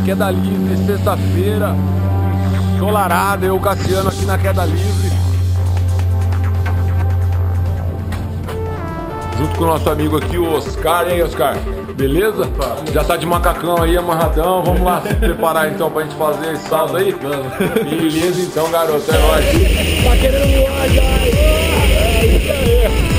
Queda Livre, sexta-feira, ensolarada, eu, Cassiano, aqui na Queda Livre. Junto com o nosso amigo aqui, o Oscar. E aí, Oscar? Beleza? Já tá de macacão aí, amarradão. Vamos lá se preparar então pra gente fazer esse salto aí? Beleza então, garoto, é nóis. Tá querendo voar já? É isso aí.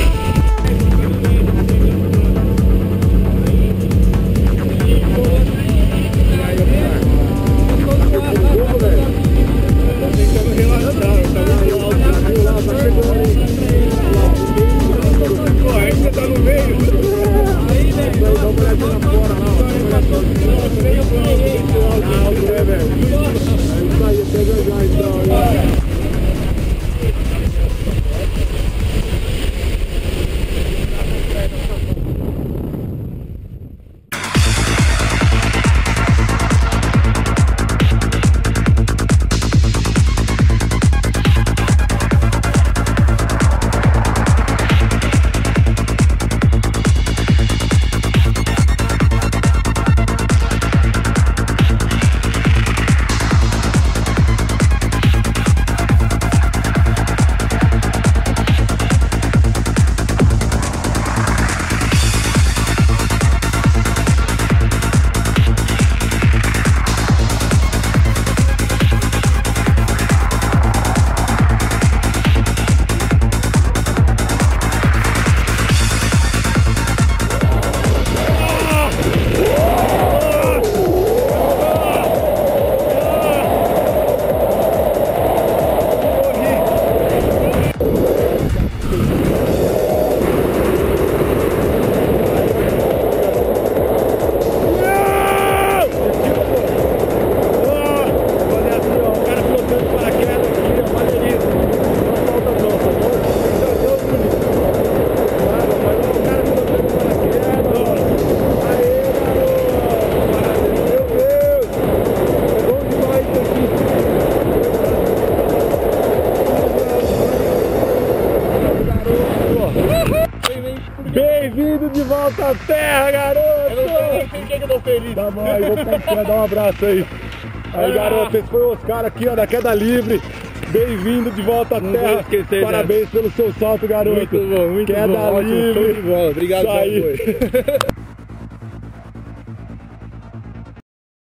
Bem-vindo de volta à terra, garoto! Eu não sei nem por que eu tô feliz. Tá bom, aí vou dar um abraço aí. Aí, garoto, esse foi o Oscar aqui, ó, da Queda Livre. Bem-vindo de volta à terra. Parabéns pelo seu salto, garoto. Muito bom, muito bom. Queda Livre. Obrigado,